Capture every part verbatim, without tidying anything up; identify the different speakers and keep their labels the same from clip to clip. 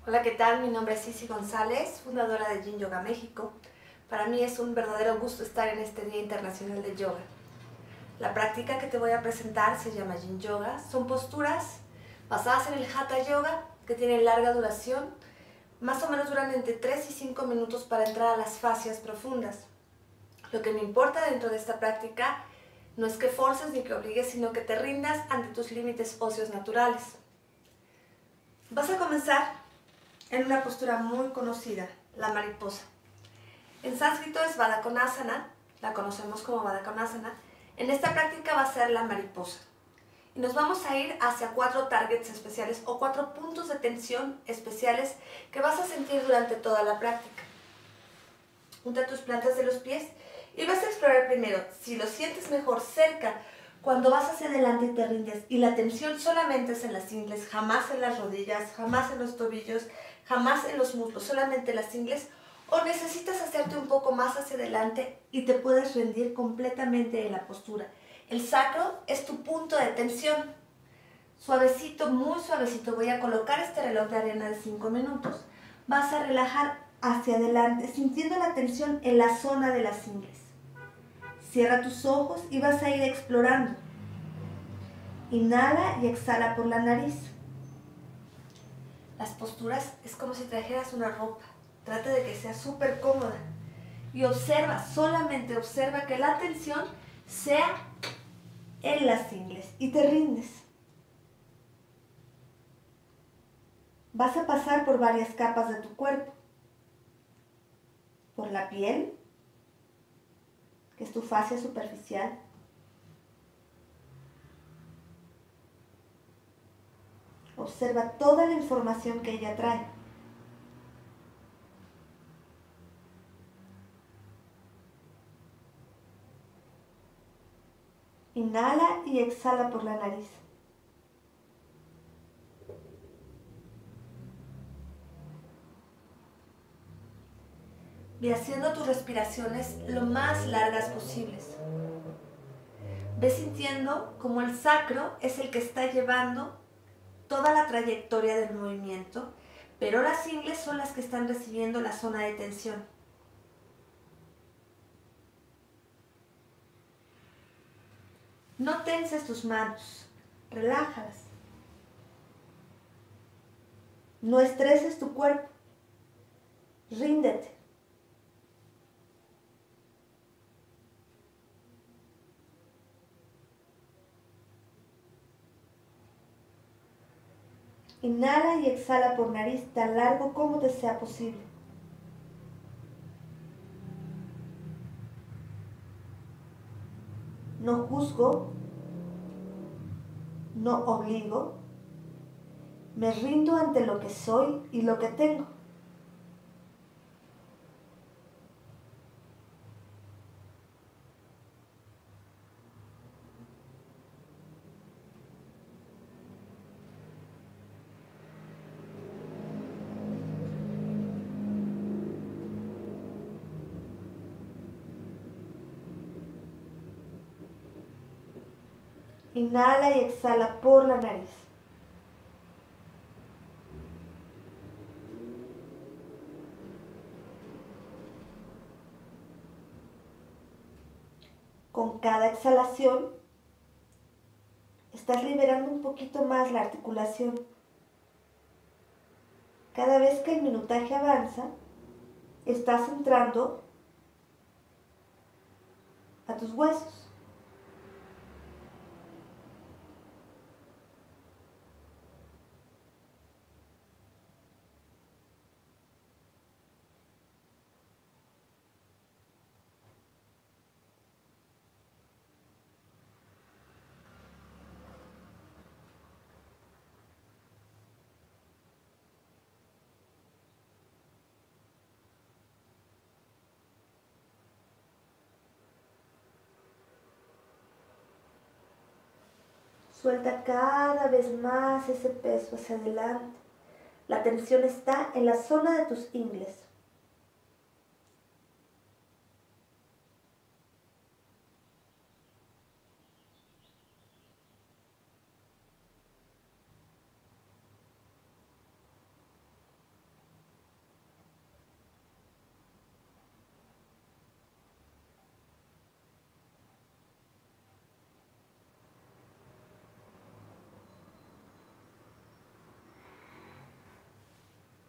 Speaker 1: Hola, ¿qué tal? Mi nombre es Sisi González, fundadora de Yin Yoga México. Para mí es un verdadero gusto estar en este Día Internacional de Yoga. La práctica que te voy a presentar se llama Yin Yoga. Son posturas basadas en el Hatha Yoga que tienen larga duración. Más o menos duran entre tres y cinco minutos para entrar a las fascias profundas. Lo que me importa dentro de esta práctica no es que forces ni que obligues, sino que te rindas ante tus límites óseos naturales. Vas a comenzar en una postura muy conocida, la mariposa. En sánscrito es Baddha Konasana, la conocemos como Baddha Konasana. En esta práctica va a ser la mariposa. Y nos vamos a ir hacia cuatro targets especiales o cuatro puntos de tensión especiales que vas a sentir durante toda la práctica. Junta tus plantas de los pies y vas a explorar primero si lo sientes mejor cerca cuando vas hacia adelante y te rindes, y la tensión solamente es en las ingles, jamás en las rodillas, jamás en los tobillos, jamás en los muslos, solamente en las ingles, o necesitas hacerte un poco más hacia adelante y te puedes rendir completamente en la postura. El sacro es tu punto de tensión. Suavecito, muy suavecito, voy a colocar este reloj de arena de cinco minutos. Vas a relajar hacia adelante, sintiendo la tensión en la zona de las ingles. Cierra tus ojos y vas a ir explorando. Inhala y exhala por la nariz. Las posturas es como si trajeras una ropa. Trata de que sea súper cómoda. Y observa, solamente observa que la tensión sea en las ingles y te rindes. Vas a pasar por varias capas de tu cuerpo. Por la piel, que es tu fascia superficial. Observa toda la información que ella trae. Inhala y exhala por la nariz. Ve haciendo tus respiraciones lo más largas posibles. Ve sintiendo como el sacro es el que está llevando toda la trayectoria del movimiento, pero las ingles son las que están recibiendo la zona de tensión. No tenses tus manos, relájalas. No estreses tu cuerpo, ríndete. Inhala y exhala por nariz tan largo como te sea posible. No juzgo, no obligo, me rindo ante lo que soy y lo que tengo. Inhala y exhala por la nariz. Con cada exhalación, estás liberando un poquito más la articulación. Cada vez que el minutaje avanza, estás entrando a tus huesos. Suelta cada vez más ese peso hacia adelante. La tensión está en la zona de tus ingles.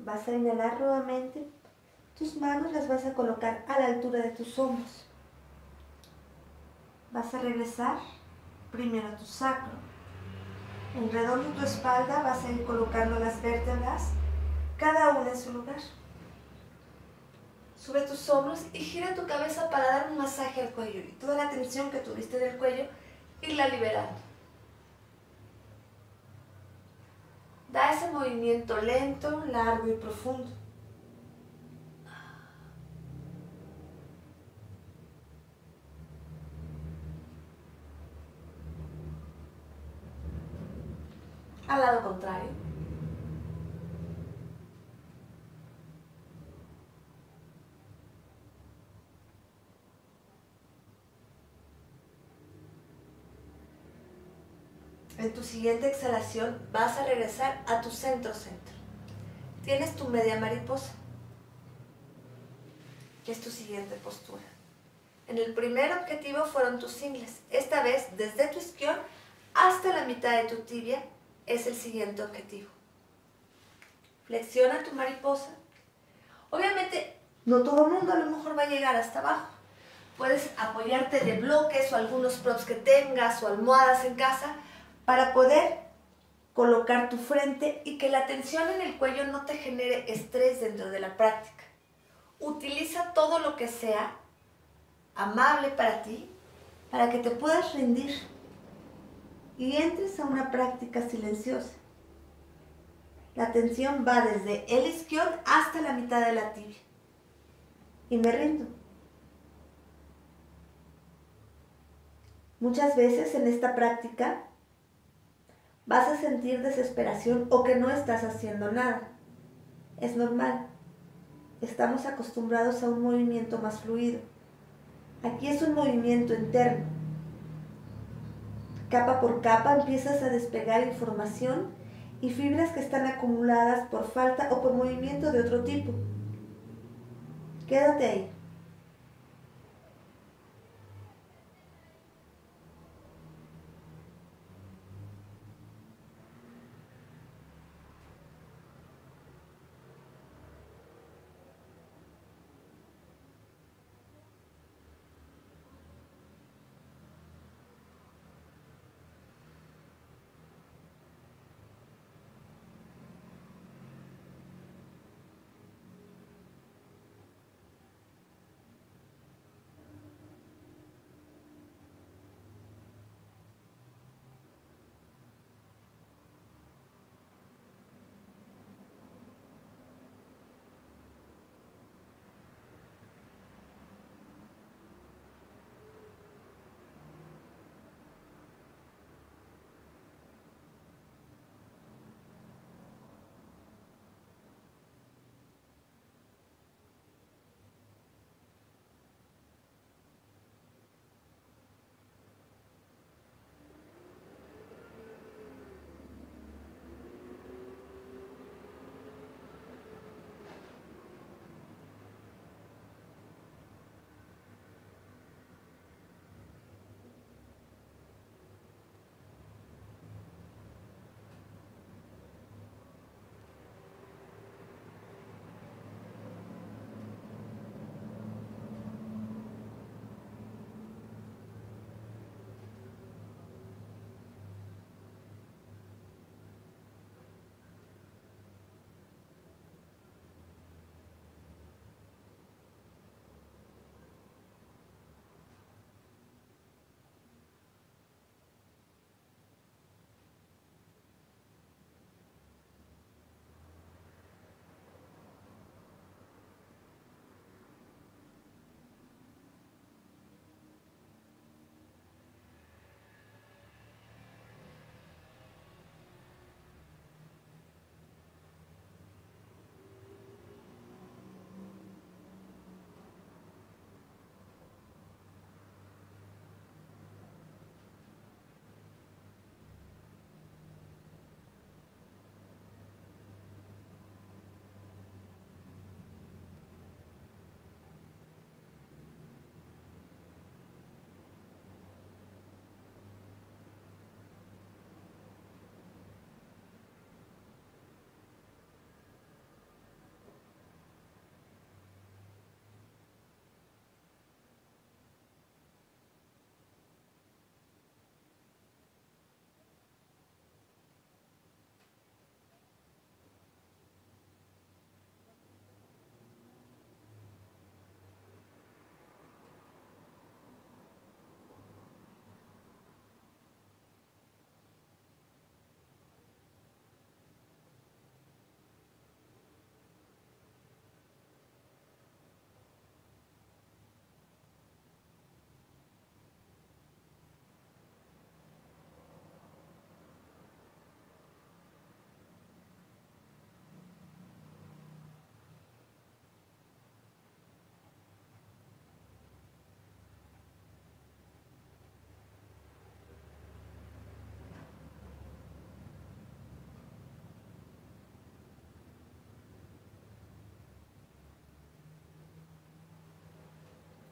Speaker 1: Vas a inhalar nuevamente. Tus manos las vas a colocar a la altura de tus hombros. Vas a regresar primero a tu sacro. Alrededor de tu espalda vas a ir colocando las vértebras, cada una en su lugar. Sube tus hombros y gira tu cabeza para dar un masaje al cuello y toda la tensión que tuviste del cuello, irla liberando. Da ese movimiento lento, largo y profundo. Al lado contrario. En tu siguiente exhalación vas a regresar a tu centro-centro. Tienes tu media mariposa, que es tu siguiente postura. En el primer objetivo fueron tus ingles. Esta vez, desde tu isquion hasta la mitad de tu tibia, es el siguiente objetivo. Flexiona tu mariposa. Obviamente, no todo el mundo a lo mejor va a llegar hasta abajo. Puedes apoyarte de bloques o algunos props que tengas o almohadas en casa para poder colocar tu frente y que la tensión en el cuello no te genere estrés dentro de la práctica. Utiliza todo lo que sea amable para ti, para que te puedas rendir y entres a una práctica silenciosa. La tensión va desde el isquion hasta la mitad de la tibia. Y me rindo. Muchas veces en esta práctica vas a sentir desesperación o que no estás haciendo nada. Es normal. Estamos acostumbrados a un movimiento más fluido. Aquí es un movimiento interno. Capa por capa empiezas a despegar información y fibras que están acumuladas por falta o por movimiento de otro tipo. Quédate ahí.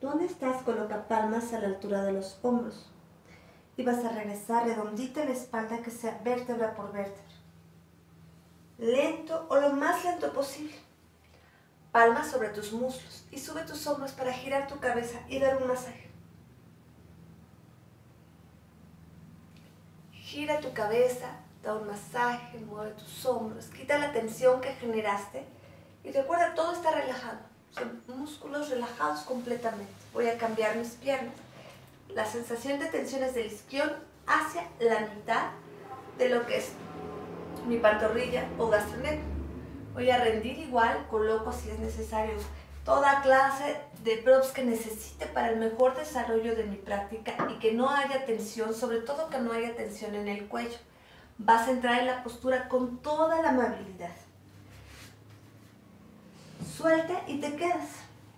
Speaker 1: ¿Dónde estás? Coloca palmas a la altura de los hombros. Y vas a regresar redondita la espalda, que sea vértebra por vértebra. Lento o lo más lento posible. Palmas sobre tus muslos y sube tus hombros para girar tu cabeza y dar un masaje. Gira tu cabeza, da un masaje, mueve tus hombros, quita la tensión que generaste y recuerda, todo está relajado. Son músculos relajados completamente. Voy a cambiar mis piernas. La sensación de tensión es del isquion hacia la mitad de lo que es mi pantorrilla o gastrocnemio. Voy a rendir igual, coloco si es necesario toda clase de props que necesite para el mejor desarrollo de mi práctica y que no haya tensión, sobre todo que no haya tensión en el cuello. Vas a entrar en la postura con toda la amabilidad. Suelta y te quedas.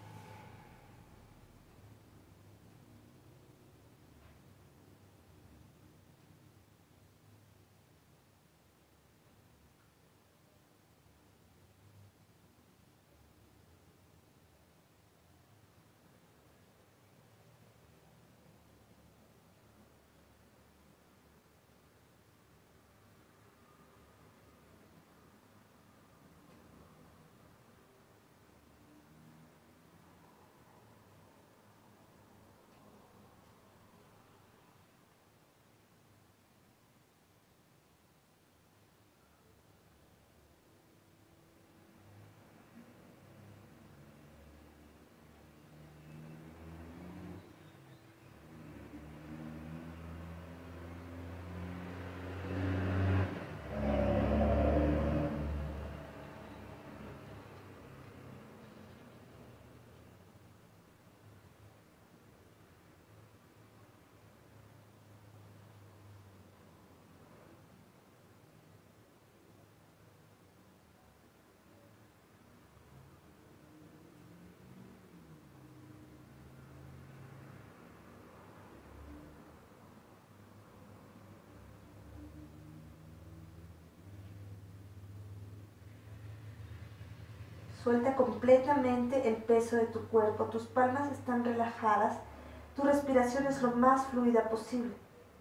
Speaker 1: Suelta completamente el peso de tu cuerpo, tus palmas están relajadas, tu respiración es lo más fluida posible.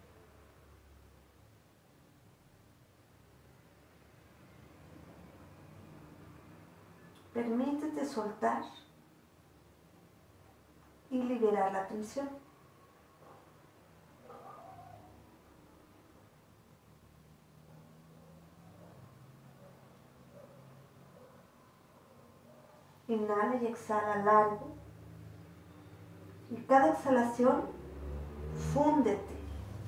Speaker 1: Permítete soltar y liberar la tensión. Inhala y exhala largo. Y cada exhalación, fúndete.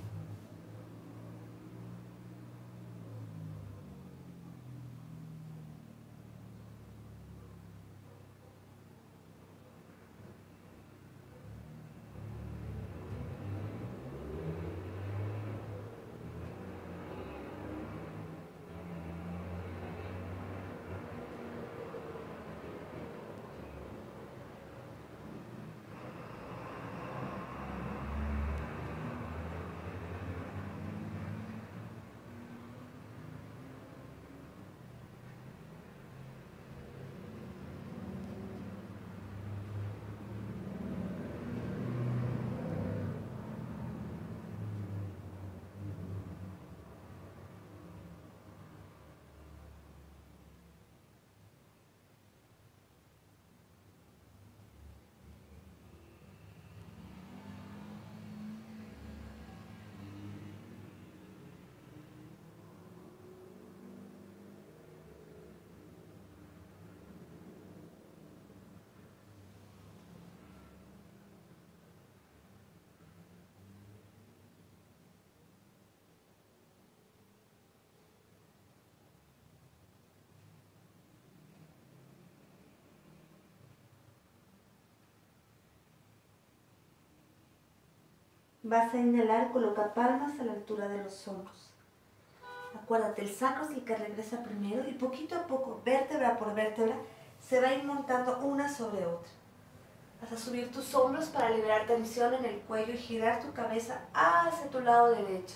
Speaker 1: Vas a inhalar, coloca palmas a la altura de los hombros. Acuérdate, el sacro es el que regresa primero y poquito a poco, vértebra por vértebra, se va a ir montando una sobre otra. Vas a subir tus hombros para liberar tensión en el cuello y girar tu cabeza hacia tu lado derecho,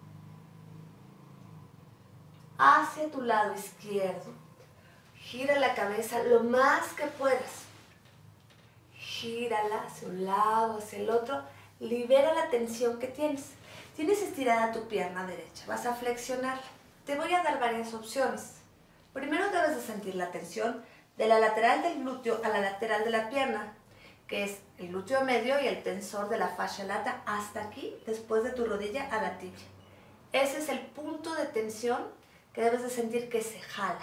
Speaker 1: hacia tu lado izquierdo. Gira la cabeza lo más que puedas. Gírala hacia un lado, hacia el otro. Libera la tensión que tienes. Tienes estirada tu pierna derecha. Vas a flexionarla. Te voy a dar varias opciones. Primero debes de sentir la tensión de la lateral del glúteo a la lateral de la pierna, que es el glúteo medio y el tensor de la fascia lata hasta aquí, después de tu rodilla a la tibia. Ese es el punto de tensión que debes de sentir que se jala.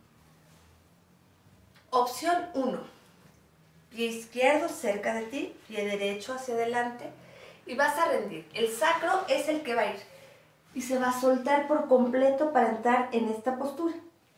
Speaker 1: Opción uno. Pie izquierdo cerca de ti, pie derecho hacia adelante y vas a rendir. El sacro es el que va a ir y se va a soltar por completo para entrar en esta postura.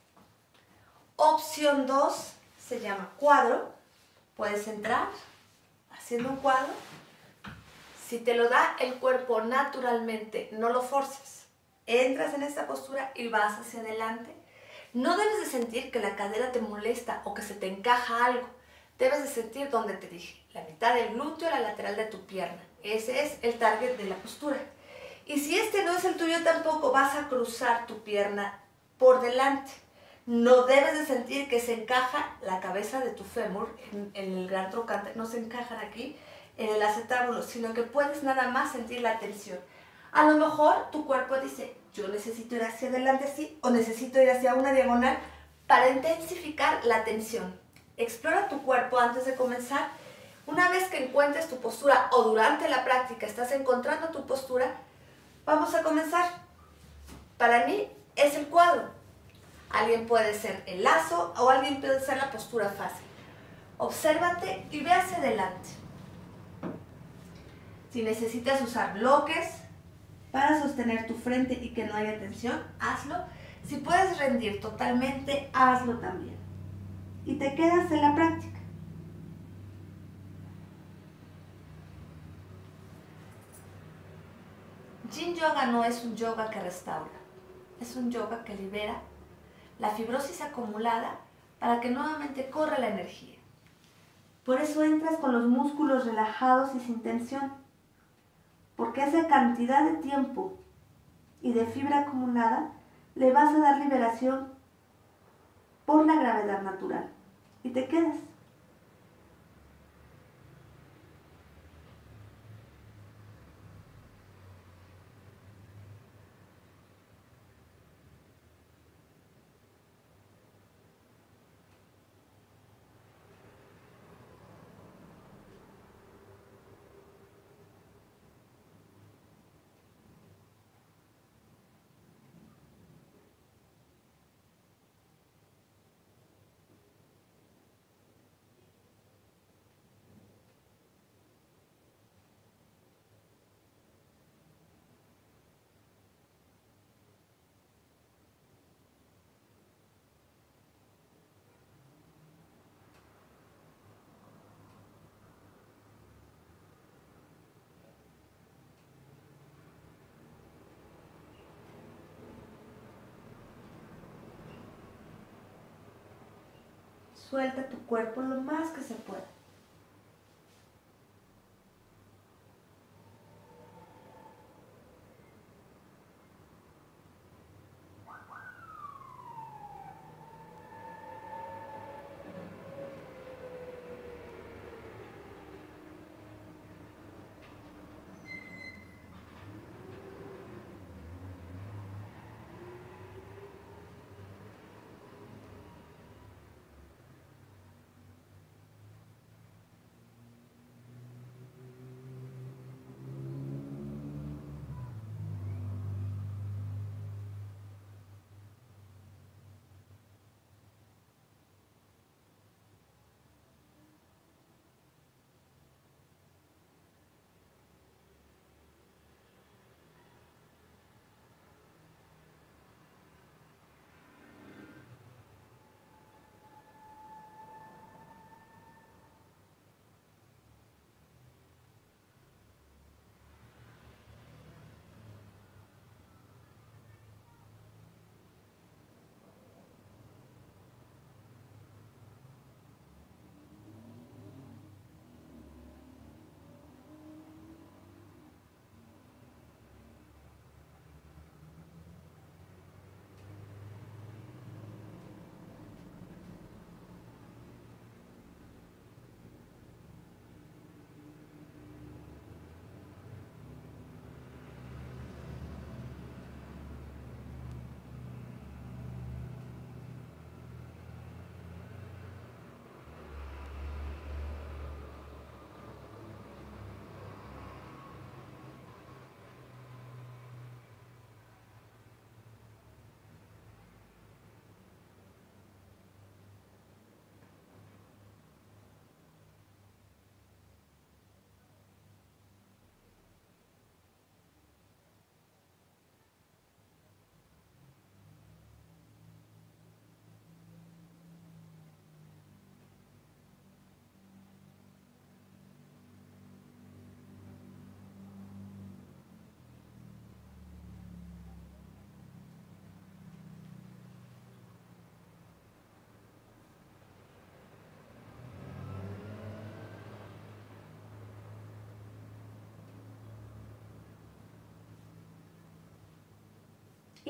Speaker 1: Opción dos se llama cuadro. Puedes entrar haciendo un cuadro. Si te lo da el cuerpo naturalmente, no lo forces. Entras en esta postura y vas hacia adelante. No debes de sentir que la cadera te molesta o que se te encaja algo. Debes de sentir donde te dije, la mitad del glúteo, la lateral de tu pierna. Ese es el target de la postura. Y si este no es el tuyo tampoco, vas a cruzar tu pierna por delante. No debes de sentir que se encaja la cabeza de tu fémur en, en el gran trocante, no se encajan aquí en el acetábulo, sino que puedes nada más sentir la tensión. A lo mejor tu cuerpo dice, yo necesito ir hacia adelante así o necesito ir hacia una diagonal para intensificar la tensión. Explora tu cuerpo antes de comenzar. Una vez que encuentres tu postura o durante la práctica estás encontrando tu postura, vamos a comenzar. Para mí es el cuadro. Alguien puede ser el lazo o alguien puede ser la postura fácil. Obsérvate y ve hacia adelante. Si necesitas usar bloques para sostener tu frente y que no haya tensión, hazlo. Si puedes rendir totalmente, hazlo también. Y te quedas en la práctica. Yin Yoga no es un yoga que restaura, es un yoga que libera la fibrosis acumulada para que nuevamente corra la energía. Por eso entras con los músculos relajados y sin tensión, porque esa cantidad de tiempo y de fibra acumulada le vas a dar liberación por la gravedad natural y te quedas. Suelta tu cuerpo lo más que se pueda.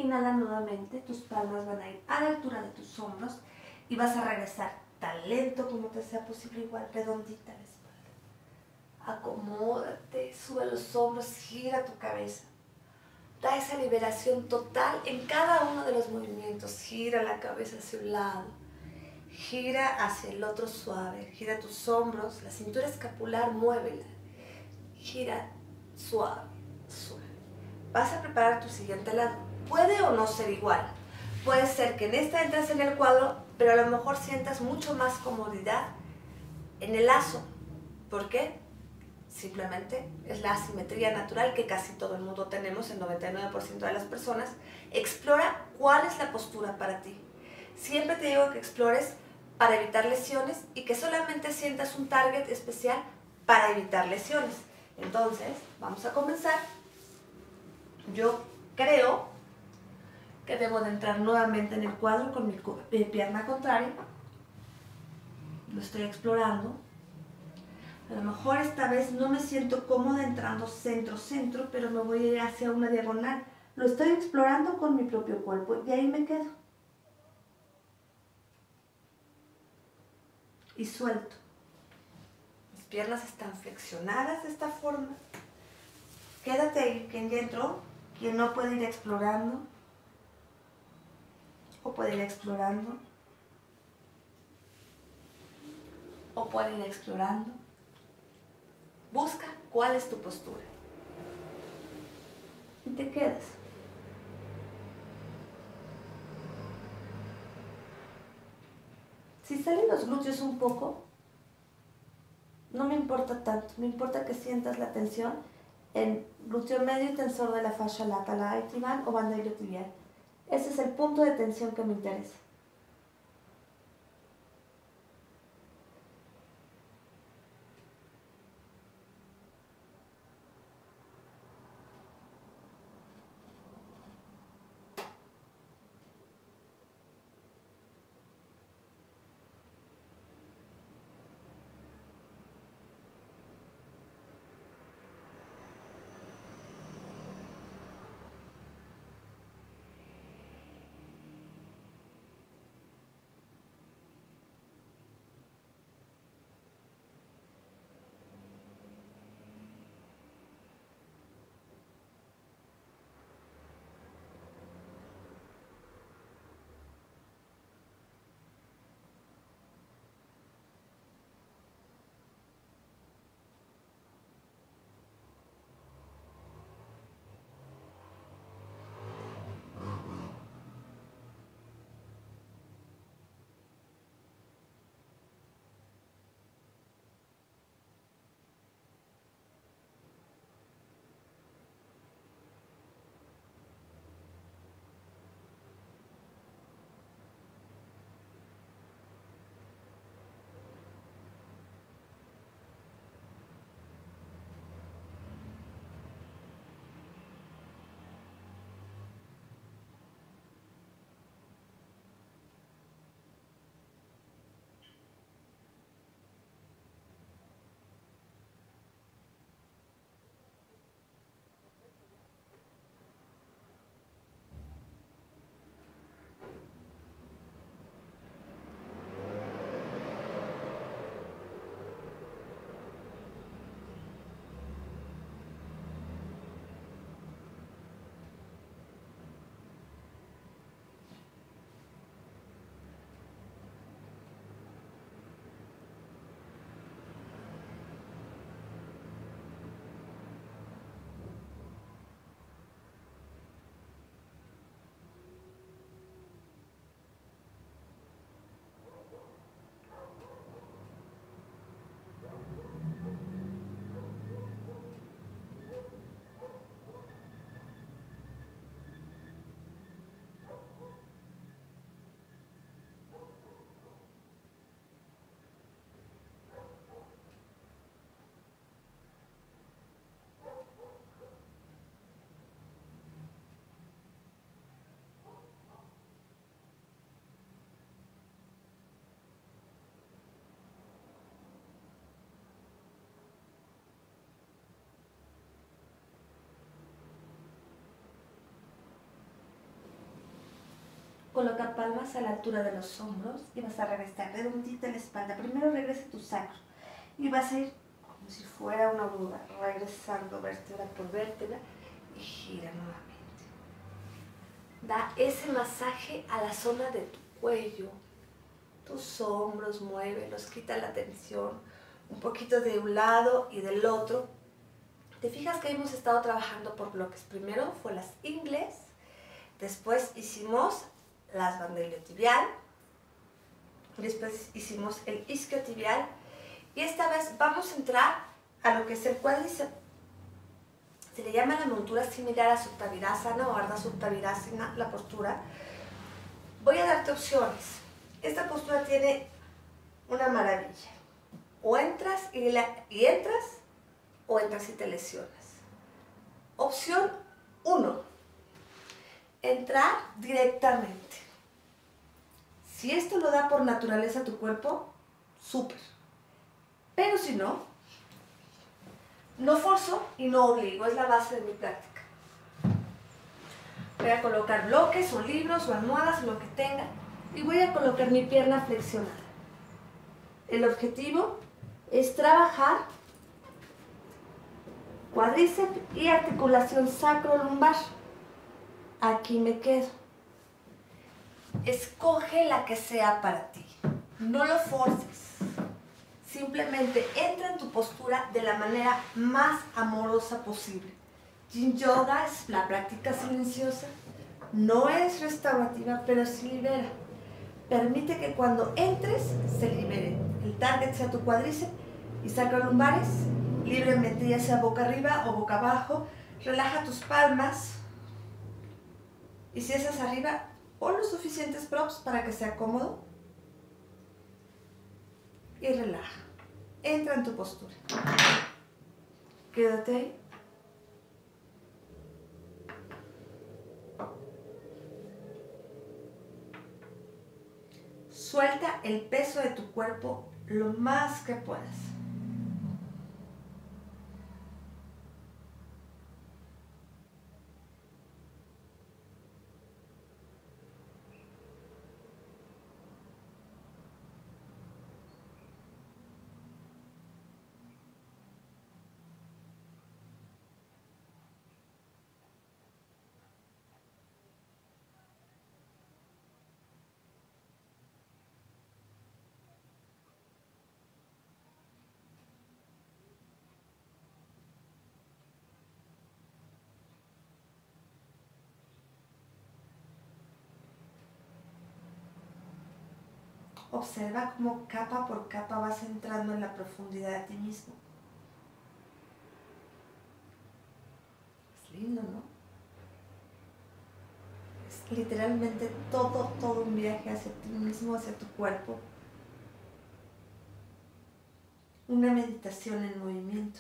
Speaker 1: Inhala nuevamente, tus palmas van a ir a la altura de tus hombros y vas a regresar tan lento como te sea posible, igual redondita la espalda. Acomódate, sube los hombros, gira tu cabeza. Da esa liberación total en cada uno de los movimientos. Gira la cabeza hacia un lado, gira hacia el otro suave, gira tus hombros, la cintura escapular, muévela. Gira suave, suave. Vas a preparar tu siguiente lado. Puede o no ser igual. Puede ser que en esta entres en el cuadro, pero a lo mejor sientas mucho más comodidad en el lazo. ¿Por qué? Simplemente es la asimetría natural que casi todo el mundo tenemos, el noventa y nueve por ciento de las personas. Explora cuál es la postura para ti. Siempre te digo que explores para evitar lesiones y que solamente sientas un target especial para evitar lesiones. Entonces, vamos a comenzar. Yo creo que debo de entrar nuevamente en el cuadro con mi, mi pierna contraria. Lo estoy explorando. A lo mejor esta vez no me siento cómoda entrando centro-centro, pero me voy a ir hacia una diagonal. Lo estoy explorando con mi propio cuerpo y ahí me quedo. Y suelto. Mis piernas están flexionadas de esta forma. Quédate ahí, quien ya entró, quien no puede ir explorando, o puede ir explorando, o puede ir explorando. Busca cuál es tu postura. Y te quedas. Si salen los glúteos un poco, no me importa tanto. Me importa que sientas la tensión en glúteo medio y tensor de la fascia lata, la iliotibial o banda iliotibial. Ese es el punto de tensión que me interesa. Coloca palmas a la altura de los hombros y vas a regresar redondita la espalda. Primero regresa tu sacro y vas a ir como si fuera una oruga, regresando vértebra por vértebra y gira nuevamente. Da ese masaje a la zona de tu cuello, tus hombros, muévelos, quita la tensión, un poquito de un lado y del otro. Te fijas que hemos estado trabajando por bloques. Primero fue las ingles, después hicimos las bandeiliotibial, después hicimos el isquiotibial y esta vez vamos a entrar a lo que es el cuádriceps. Se le llama la montura similar a Supta Virasana o Ardha Supta Virasana, la postura. Voy a darte opciones. Esta postura tiene una maravilla. O entras y, la, y entras o entras y te lesionas. Opción uno. Entrar directamente. Si esto lo da por naturaleza tu cuerpo, súper. Pero si no, no forzo y no obligo, es la base de mi práctica. Voy a colocar bloques o libros o almohadas, lo que tenga, y voy a colocar mi pierna flexionada. El objetivo es trabajar cuádriceps y articulación sacro-lumbar. Aquí me quedo. Escoge la que sea para ti. No lo forces. Simplemente entra en tu postura de la manera más amorosa posible. Yin Yoga es la práctica silenciosa. No es restaurativa, pero sí libera. Permite que cuando entres se libere. El target sea tu cuádriceps y sacrolumbares. Libremente, ya sea boca arriba o boca abajo. Relaja tus palmas. Y si es hacia arriba, pon los suficientes props para que sea cómodo. Y relaja. Entra en tu postura. Quédate ahí. Suelta el peso de tu cuerpo lo más que puedas. Observa cómo capa por capa vas entrando en la profundidad de ti mismo. Es lindo, ¿no? Es literalmente todo, todo un viaje hacia ti mismo, hacia tu cuerpo. Una meditación en movimiento.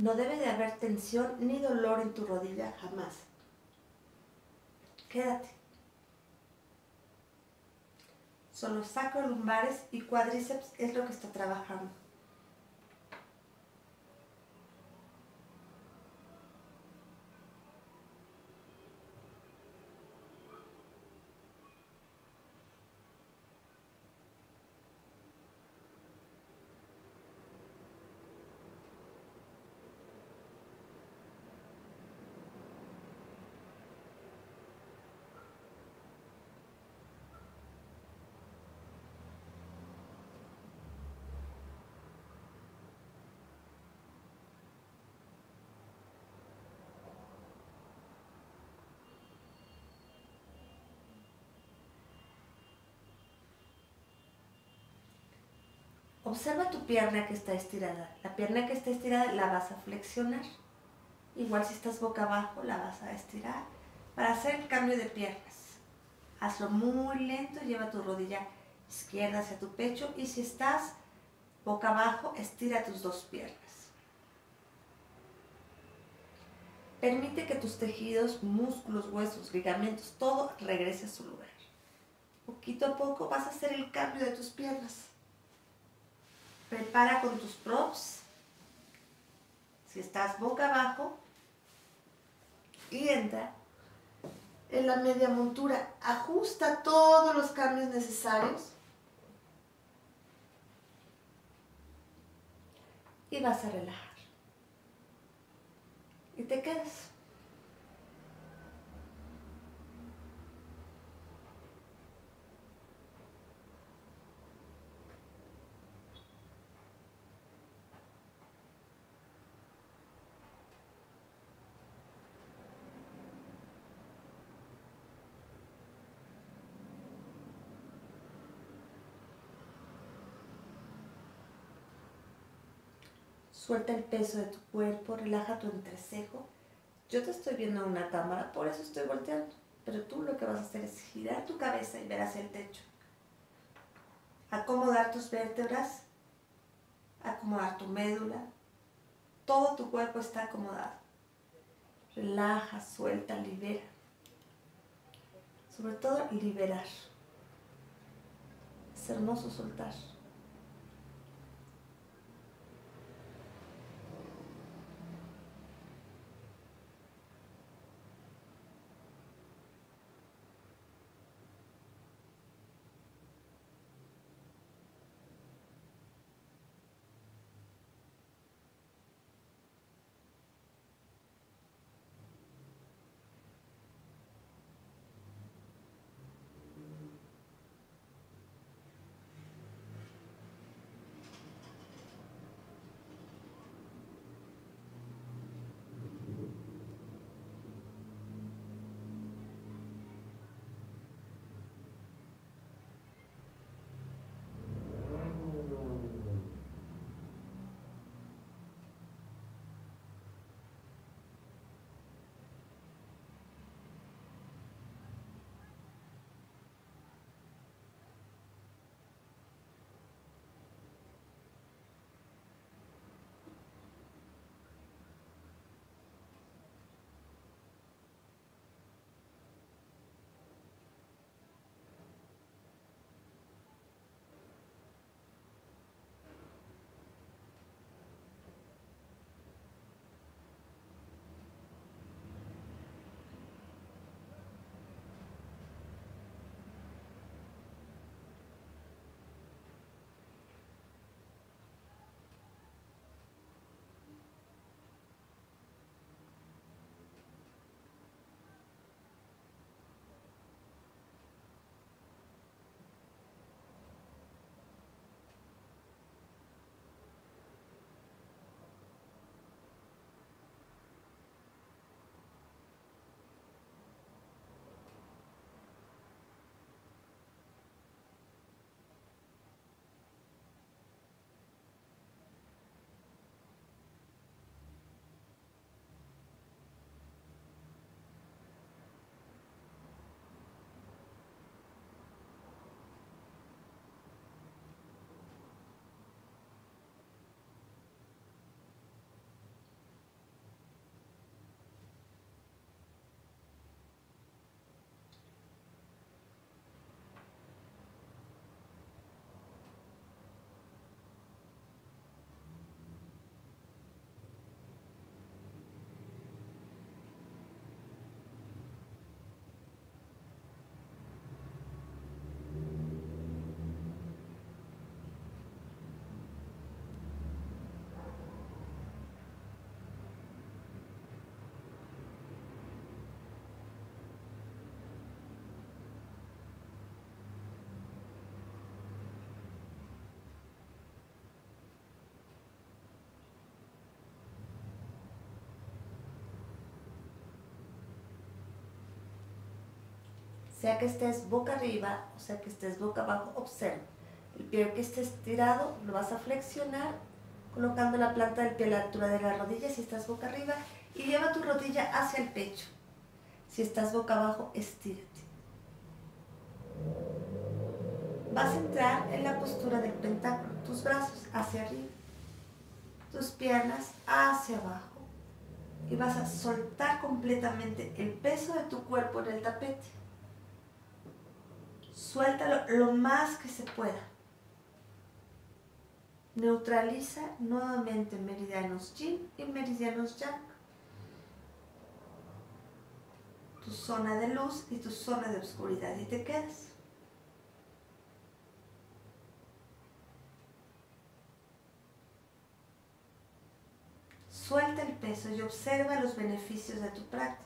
Speaker 1: No debe de haber tensión ni dolor en tu rodilla jamás. Quédate. Son los sacrolumbares y cuádriceps es lo que está trabajando. Observa tu pierna que está estirada. La pierna que está estirada la vas a flexionar. Igual si estás boca abajo la vas a estirar para hacer el cambio de piernas. Hazlo muy lento, lleva tu rodilla izquierda hacia tu pecho y si estás boca abajo, estira tus dos piernas. Permite que tus tejidos, músculos, huesos, ligamentos, todo regrese a su lugar. Poquito a poco vas a hacer el cambio de tus piernas. Prepara con tus props. Si estás boca abajo y entra en la media montura, ajusta todos los cambios necesarios y vas a relajar. Y te quedas. Suelta el peso de tu cuerpo, relaja tu entrecejo. Yo te estoy viendo en una cámara, por eso estoy volteando. Pero tú lo que vas a hacer es girar tu cabeza y ver hacia el techo. Acomodar tus vértebras, acomodar tu médula. Todo tu cuerpo está acomodado. Relaja, suelta, libera. Sobre todo, liberar. Es hermoso soltar. Sea que estés boca arriba o sea que estés boca abajo, observa. El pie que esté estirado lo vas a flexionar colocando la planta del pie a la altura de la rodilla si estás boca arriba y lleva tu rodilla hacia el pecho. Si estás boca abajo, estírate. Vas a entrar en la postura del pentáculo, tus brazos hacia arriba, tus piernas hacia abajo y vas a soltar completamente el peso de tu cuerpo en el tapete. Suéltalo lo más que se pueda. Neutraliza nuevamente meridianos yin y meridianos yang. Tu zona de luz y tu zona de oscuridad y te quedas. Suelta el peso y observa los beneficios de tu práctica.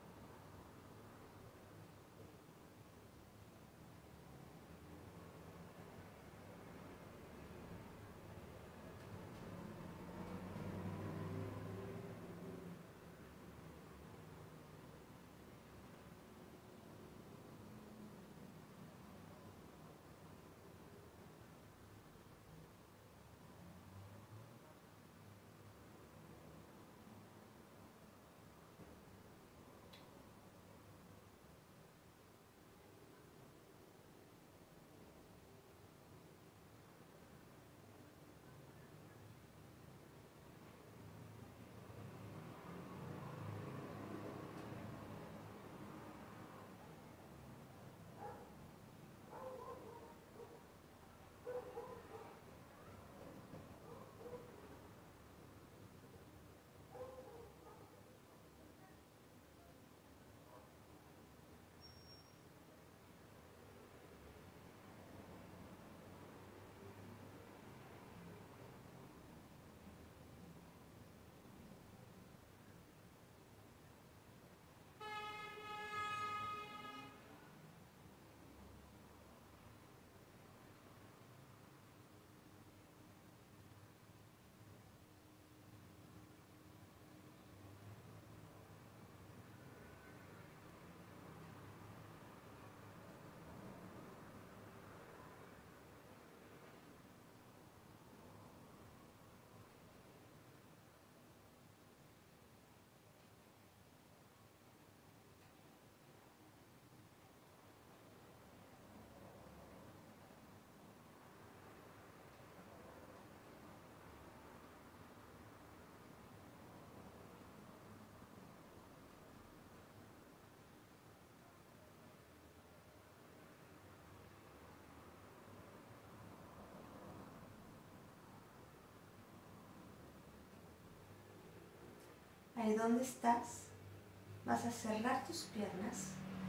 Speaker 1: Ahí donde estás, vas a cerrar tus piernas,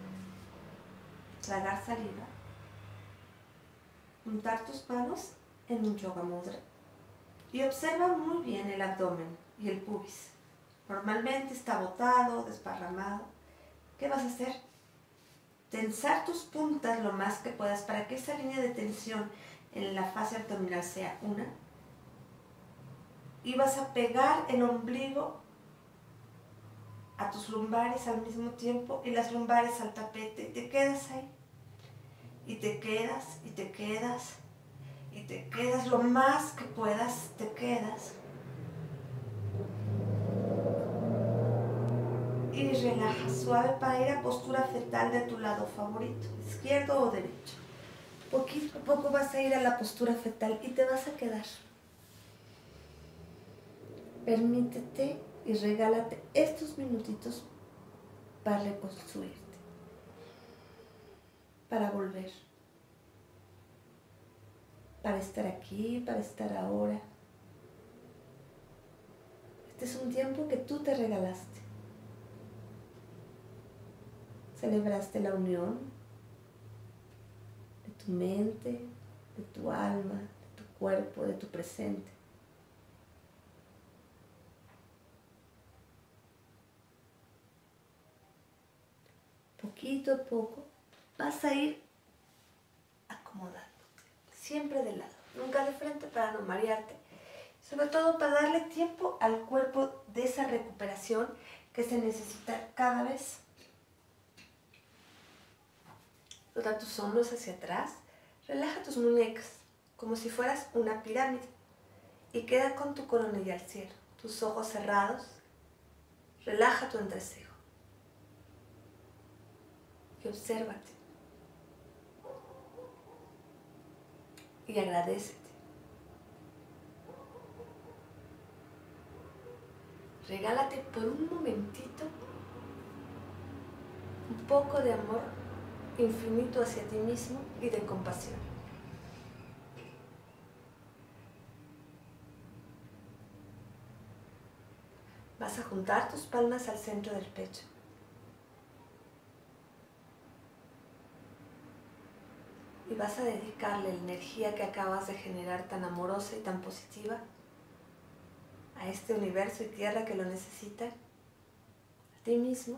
Speaker 1: tragar saliva, juntar tus manos en un yoga mudra y observa muy bien el abdomen y el pubis. Normalmente está botado, desparramado. ¿Qué vas a hacer? Tensar tus puntas lo más que puedas para que esa línea de tensión en la fascia abdominal sea una. Y vas a pegar el ombligo a tus lumbares al mismo tiempo y las lumbares al tapete. Y te quedas ahí. Y te quedas, y te quedas, y te quedas lo más que puedas, te quedas. Y relaja suave para ir a postura fetal de tu lado favorito, izquierdo o derecho. Poquito a poco vas a ir a la postura fetal y te vas a quedar. Permítete y regálate estos minutitos para reconstruirte, para volver, para estar aquí, para estar ahora. Este es un tiempo que tú te regalaste. Celebraste la unión de tu mente, de tu alma, de tu cuerpo, de tu presente. Poquito a poco vas a ir acomodándote, siempre de lado, nunca de frente para no marearte, sobre todo para darle tiempo al cuerpo de esa recuperación que se necesita cada vez. Rota tus hombros hacia atrás, relaja tus muñecas como si fueras una pirámide y queda con tu coronilla al cielo, tus ojos cerrados, relaja tu entrecejo y obsérvate y agradécete. Regálate por un momentito un poco de amor infinito hacia ti mismo y de compasión. Vas a juntar tus palmas al centro del pecho. Y vas a dedicarle la energía que acabas de generar tan amorosa y tan positiva a este universo y tierra que lo necesita, a ti mismo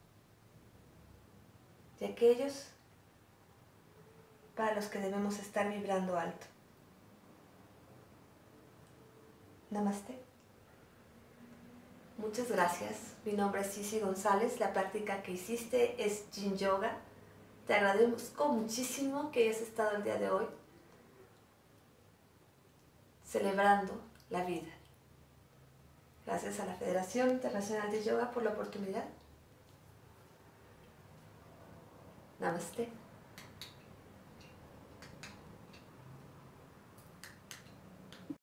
Speaker 1: y a aquellos para los que debemos estar vibrando alto. Namaste. Muchas gracias. Mi nombre es Sisi González. La práctica que hiciste es Yin Yoga. Te agradezco muchísimo que hayas estado el día de hoy celebrando la vida. Gracias a la Federación Internacional de Yoga por la oportunidad. Namaste.